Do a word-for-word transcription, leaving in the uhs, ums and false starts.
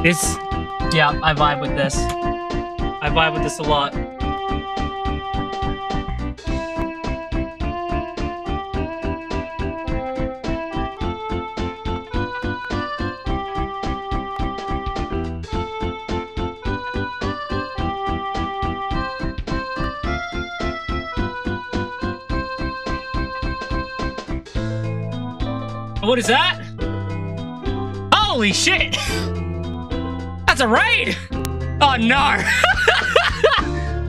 This, yeah, I vibe with this. I vibe with this a lot. What is that? Holy shit! That's a raid! Oh no!